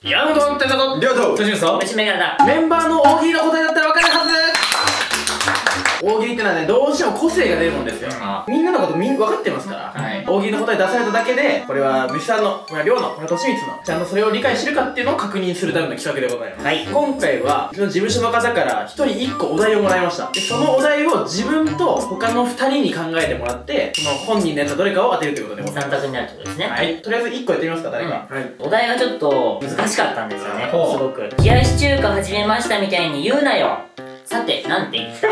山本哲人、 りょうととしみそ虫眼鏡だ。 メンバーの大喜利の答えだったら分かるはず。大喜利ってのはね、どうしても個性が出るもんですよ。みんなのこと分かってますから、大喜利の答え出されただけで、これは虫さんの、これはりょうの、これはとしみつの、ちゃんとそれを理解してるかっていうのを確認するための企画でございます。 はい。 今回はうちの事務所の方から1人1個お題をもらいました。でそのお題を自分と他の2人に考えてもらって、その本人のやつはどれかを当てるということでございます。 3択になるってことですね。 はい、とりあえず1個やってみますか、誰か。はい。 お題がちょっと難しかったんですよね。すほうごく。冷やし中華始めましたみたいに言うなよ。さて、なんて言った？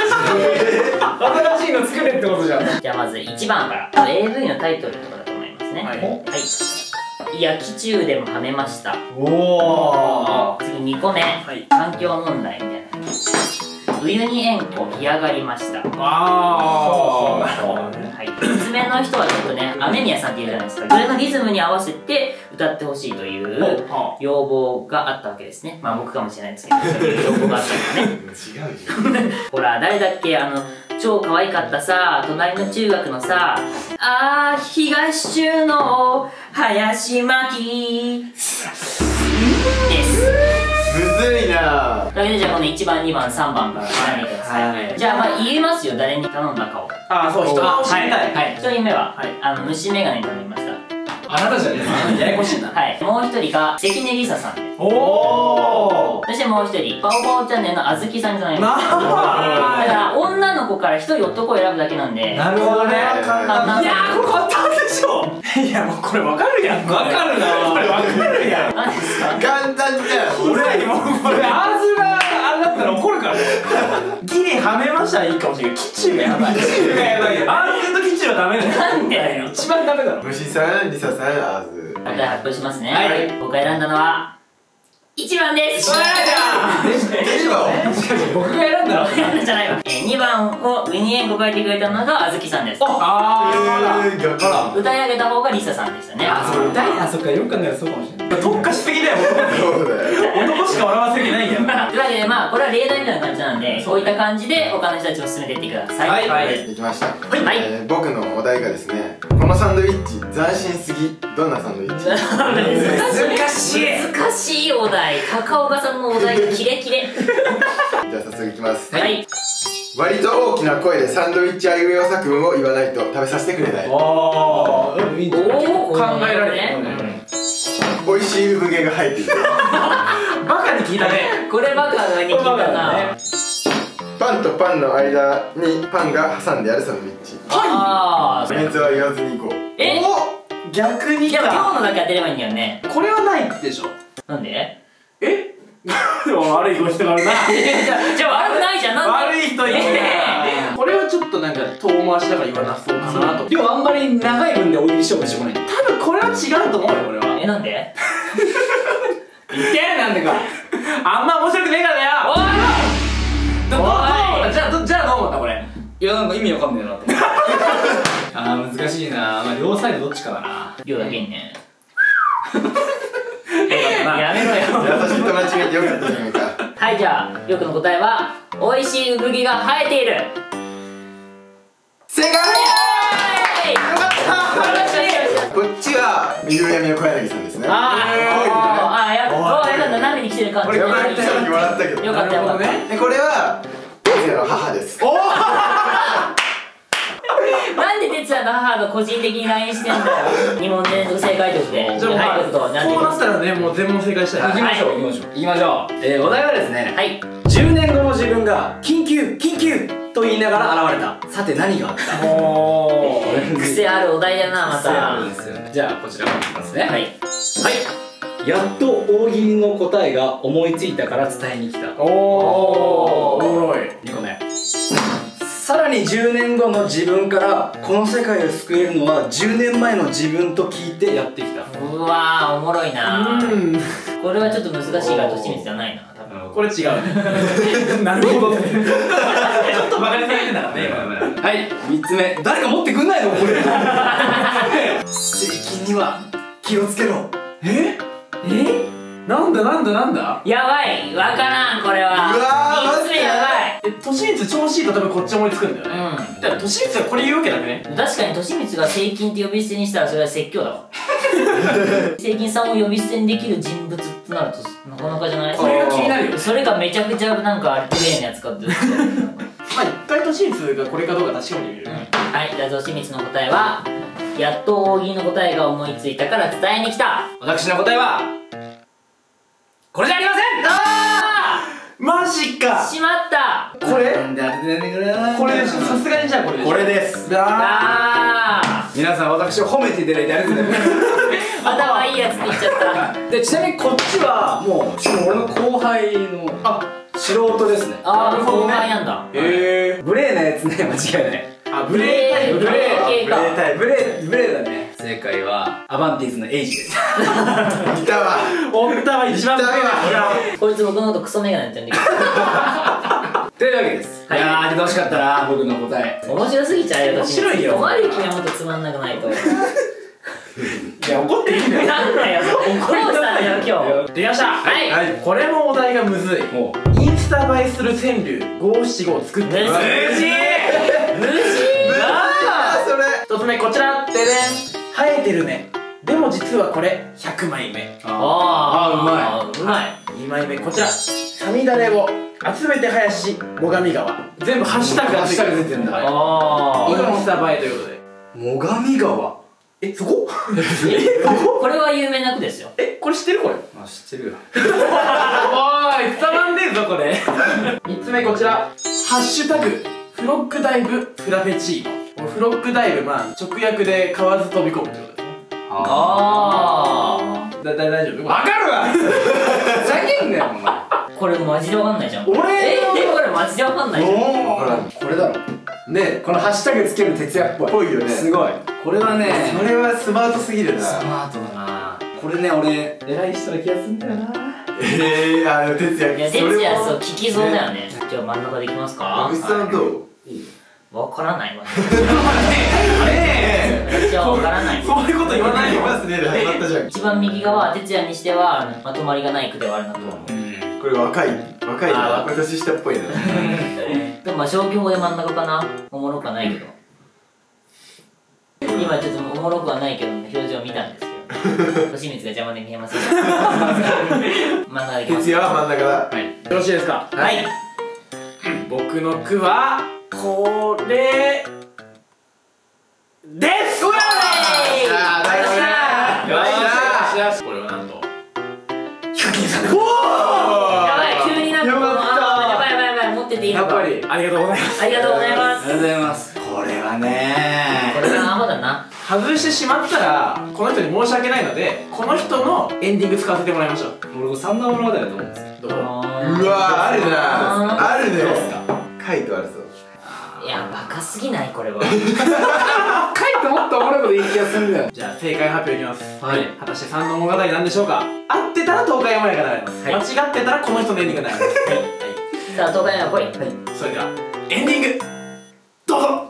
新しいの作れってことじゃん。 じゃあまず1番から。AV のタイトルとかだと思いますね。 はいはい。焼き中でもはめました。 おお。 次2個目。 はい。 環境問題みたいな。ウユニ塩湖干上がりました。 ああ。 はい。爪の人はちょっとね、雨宮さんっているじゃないですか。それのリズムに合わせて歌ってほしいという要望があったわけですね。まあ僕かもしれないですけど、そういう要望があったんですね。 違うよほら、誰だっけ、超可愛かったさ、隣の中学のさ、東中の林巻です。 むずいなだけでじゃあこの1番、2番、3番から選んでください。じゃあまあ言いますよ、誰に頼んだかを。 ああ、そう、人が教えたい。 はい。1人目は、虫眼鏡に頼みました。 あなたじゃねえ。ややこしいな。 はい。もう1人が関根梨沙さんです。 おお。 そしてもう1人、パオパオチャンネルのあずきさんに頼みました。だなから女の子から1人男を選ぶだけなんで。 るほどね。 簡単。 いやー、これ簡単でしょ。いや、もうこれ分かるやん。分かるな。これ分かるやん。 何ですか？ 簡単じゃん。 俺らにもこれアーズがあれだったら怒るからね。ギリはめましたらいいかもしれない。キッチンがやばい。キッチンがやばいよ。アーズとキッチンはダメだよ。 なんでだよ。 一番ダメだろ。 虫さん、りささん、あず。 答え発表しますね。 はい。 僕が選んだのは1番です。 出るわ。 僕が選んだの。 選んだじゃないわ。2番をウィニエンコ書いてくれたのがあずきさんです。 ああ。 逆か歌い上げた方がリサさんでしたね。 あ、そう歌い。あ、そっか、よく考えたらそうかもしれない。特化しすぎだよ。 そうだよ。 男しか笑わせる気ないんや。 というわけでまあこれは例題みたいな感じなんで、こういった感じで他の人たちも進めていってください。 はい。 できました。 はい。 僕のお題がですね、このサンドイッチ斬新すぎ。どんなサンドイッチ？ 難しい。 難しいお題。高岡さんのお題がキレキレ。 じゃあ早速いきます。 はい。 割と大きな声でサンドイッチあいうえお作文を言わないと食べさせてくれない。 ああ、いいんじゃない？ 考えられるね。 美味しい産毛が生えている。 バカに聞いたね。 これバカに聞いたな。 パンとパンの間にパンが挟んであるサンドイッチ。 ああ。 メンツは言わずにいこう。 え？ 逆にでも今日か。 のだけ当てればいいんだよね。 これはないでしょ。 なんで？ え？でも悪い人があるな。 じゃあ悪くないじゃん。なんで？ 悪い人いるね。これはちょっとなんか遠回しだから言わなそうかなと。でもあんまり長い分で大喜利勝負してこない。多分これは違うと思うよ、これは。 なんで？ 言ってやるなんでか。あんま面白くねえからだよ。 おい！ じゃあどう思ったこれ？ いや、なんか意味わかんねえなって。あー、難しいな。まあ両サイドどっちかだな。 量だけにね。 ややめろよ。 優しいと間違えてよかったじゃないか。 はい、じゃあよくの答えは美味しい産毛が生えている。 正解！ イエーイ！ こっちはゆうやみの小柳さんですね。 やっぱ何に来てるか。 これよかったよ、笑ったけど。 よかったよかった。 でこれは哲也の母です。 なんで哲也の母が個人的に LINE してんだよ。2問連続正解としてじゃあはい、ということになっていきます。 こうなったらね、もう全問正解したい。 行きましょう、行きましょう。行きましょう。お題はですね、 はい。 10年後の自分が緊急緊急と言いながら現れた。さて何があった？ おー。 癖あるお題だな、また。 そうなんですよ。じゃあこちらもいきますね。 はい。 はい。やっと大喜利の答えが思いついたから伝えに来た。 おー。おもろい。 2個目。さらに10年後の自分からこの世界を救えるのは10年前の自分と聞いてやってきた。 うわー、おもろいな。 うん。 これはちょっと難しいから、としみつじゃないな、多分。 これ違うね。なるほどね。ちょっとバカにされてんだからね。 はい、3つ目。誰か持ってくんないのこれ。税金には気をつけろ。 え？なんだやばい、わからん、これは。 うわー 3つ目やばい。 としみつ調子いいと多分こっち思いつくんだよね。だからとしみつはこれ言うわけだね。 確かにとしみつが税金って呼び捨てにしたらそれは説教だわ。 関さんを呼び捨てにできる人物ってなるとなかなかじゃない？ これが気になるよね。 それがめちゃくちゃなんか綺麗なやつかってまあ一回としみつがこれかどうか確かめてみる。 はい、じゃあとしみつの答えはやっと大喜利の答えが思いついたから伝えに来た。 私の答えはこれじゃありません。 マジか。 しまった。 これこれさすがにじゃあこれでしょ。 これです。皆さん私を褒めていただいてありがとうございます。 頭いいやつって言っちゃった。 でちなみにこっちはもう俺の後輩の素人ですね。 ああ、後輩なんだ。 ブレーなやつね、間違いない。 ブレータイプ。 ブレー系か。 ブレーだね。正解はアバンティーズのエイジです。 いたわ。 おったは一番上だ。 こいつ僕のことクソメガネって呼んでくる。 というわけです。いやー、当ててほしかったな、僕の答え。 面白すぎちゃうよ。 面白いよ。 お前る君はもっとつまんなくないと。 いや、怒っていいんだよ。 なんだよ、怒ったんだよ、今日。 できました。 はい。 これもお題がむずい。インスタ映えする川柳五七五を作ってる。 無事それ。 一つ目こちら。ででん。生えてるね。でも実はこれ100枚目。 うまい。 2枚目こちら。さみだれを集めて林最上川。全部ハッシュタグがついてる。 出てんだ。 インスタ映えということで。 最上川。 そこ？ これは有名な句ですよ。 これ知ってるこれ？ あ、知ってるよ。 おーい、伝わんねえぞこれ。3つ目こちら。ハッシュタグフロッグダイブフラペチーノ。フロッグダイブ、まあ直訳で買わず飛び込むってことですね。大丈夫？ わかるわ。ふざけんなよお前。 これマジでわかんないじゃん。 俺これマジでわかんないじゃん。 これだろ。 ね、 このハッシュタグつける哲也っぽい。 ぽいよね。 すごい。これはね、 それはスマートすぎるな。 スマートだな。これね、俺偉い人な気がするんだよな。 哲也。 いや、哲也そう聞きそうだよね。じゃあ真ん中でいきますか。 うさんどう？ わからないわ。 ねじゃあわからない。 そういうこと言わないよ。 ますね。始まったじゃん。 一番右側、哲也にしてはまとまりがない句ではあるなと思う。 これ若いな。年下っぽいな。 でもまあ消去法で真ん中かな。おもろくはないけど。今ちょっとおもろくはないけど表情を見たんですけど。利光が邪魔で見えません。真ん中でいきます。 哲也は真ん中だ。 よろしいですか？ はい。 僕の句はこれです。 うわこれはなんとやばい、急になんかやばい、持ってていいのか。 ありがとうございます。 ありがとうございます。 ありがとうございます。これはねこれがアホだな。 外してしまったらこの人に申し訳ないので、この人のエンディング使わせてもらいましょう。 俺三男物語だと思うんですよ。 どう？ うわあるな。あるね。カイトあるぞ。 いや、バカすぎないこれは。 書いてもっとおもろいこと言い気がするんだよ。 じゃあ正解発表いきます。 はい。 果たして三の物語なんでしょうか？合ってたら東海山屋が流れます。間違ってたらこの人のエンディングが流れます。 さあ、東海山来い。 それではエンディングどうぞ。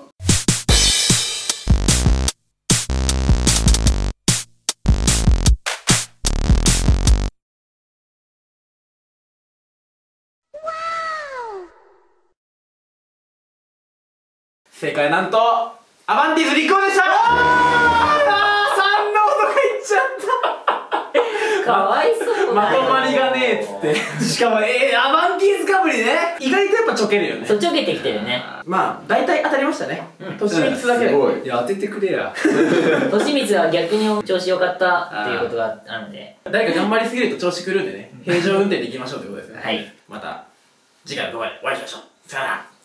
正解なんとアバンティーズ立候補でした。3の音がいっちゃった。 かわいそうまとまりがねえっつって。しかもアバンティーズかぶりね。意外とやっぱちょけるよね。 そう、ちょけてきてるね。 まあ大体当たりましたね。年3つだけで。 すごい。 いや、当ててくれや。 利光は逆に調子良かったっていうことがあるので。 誰か頑張りすぎると調子狂うんでね、平常運転でいきましょうということですね。 はい。 また次回の動画でお会いしましょう。さよなら。